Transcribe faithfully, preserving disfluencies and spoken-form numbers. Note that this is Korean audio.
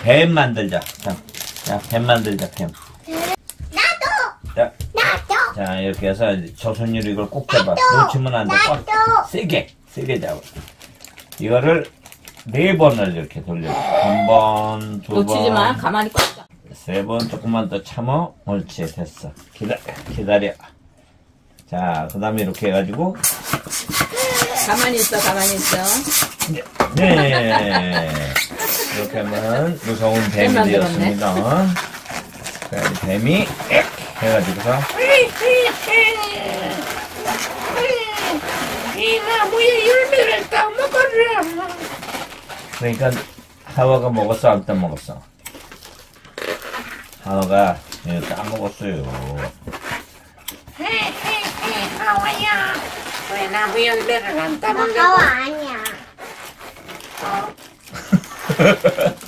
뱀 만들자. 자, 자, 뱀 만들자, 뱀. 나도! 자, 나도! 자, 이렇게 해서 조선유리 이걸 꼭 잡아. 놓치면 안 돼. 꽉, 세게, 세게 잡아. 이거를 네 번을 이렇게 돌려. 한 번, 두 번. 놓치지 마. 가만히 꽉 잡. 세 번 조금만 더 참어. 옳지, 됐어. 기다려, 기다려. 자, 그 다음에 이렇게 해가지고. 가만히 있어, 가만히 있어. 네. 이렇게 하면 무서운 뱀이 되었습니다. 자, 이 뱀이 해가지고서. 이 나무에 열매를 따먹어라. 그러니까 하와가 먹었어, 안 따먹었어? 하와가 따먹었어요. 하와야, 왜 나무 열매를 안 따먹어? 하와 아니야.